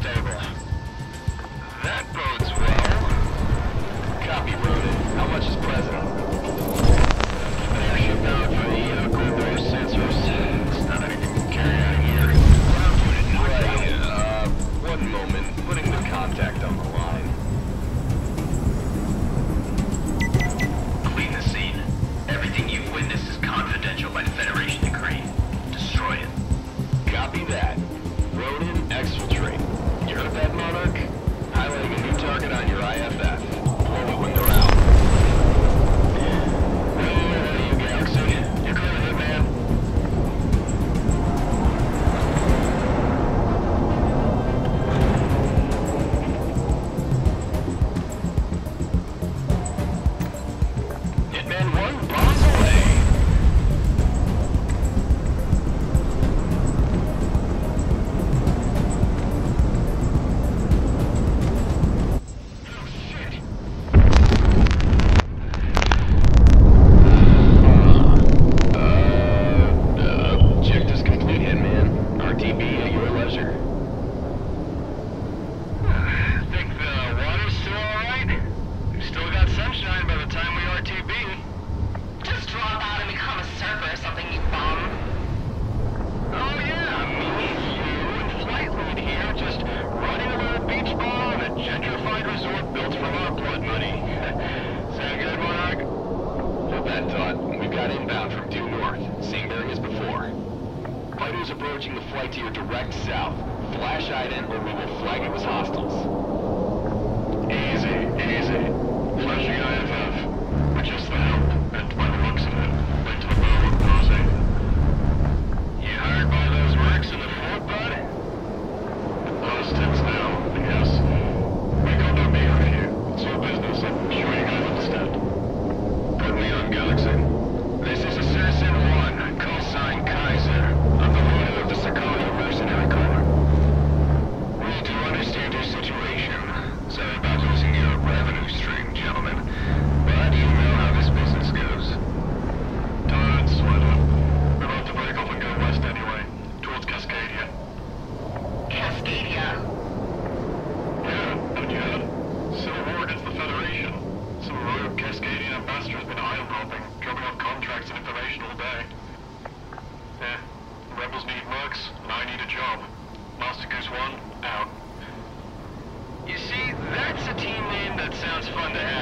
stable. That bodes well. Copy, Roden. How much is present? Keep an airship out for the cold door sensors. It's not anything we can carry out of here. Right, one moment. Putting the contact on the line. Clean the scene. Everything you've witnessed is confidential by Federation decree. Destroy it. Copy that. Roden, exfiltrate. You heard that, Monarch? Highlighting a new target on your IFF. Blow it when they're out. You Galaxy. You're clear of it, man. Hitman 1, bombs away. Objectives complete, Hitman. RTB at your leisure. Think the water's still alright? We've still got sunshine by the time we RTB. Just drop out and become a surfer or something, you bum. Oh yeah, me, you, and Flight Lead here, just running a little beach ball in a gentrified resort built from our blood money. Sound good, Monarch? Hold that thought. We've got inbound from due north. Same bearing as before. Fighters approaching the flight to your direct south. Flash ident or we will flag it as hostiles. Easy, easy. Flashing IFF. We're just the help, and by the looks of it, went to the bow of Posey. You hired by those mercs in the fort, bud? Past tense now, I guess. We got no beer here. It's your business, I'm sure you guys understand. Put me on, Galaxy. This is Assassin 1, call sign Kaiser. I'm the leader of the Sicario Mercenary Corps. We do understand your situation. Sorry about losing your revenue stream, gentlemen. But you know how this business goes. Don't sweat it. We're about to break off and go west anyway, towards Cascadia. Cascadia. Yeah, haven't you heard? Civil war against the Federation. Some rogue Cascadian ambassador's been island-hopping, dropping off contracts and information all day. Yeah, rebels need mercs, and I need a job. Master Goose 1, out. You see, that's a team name that sounds fun to have.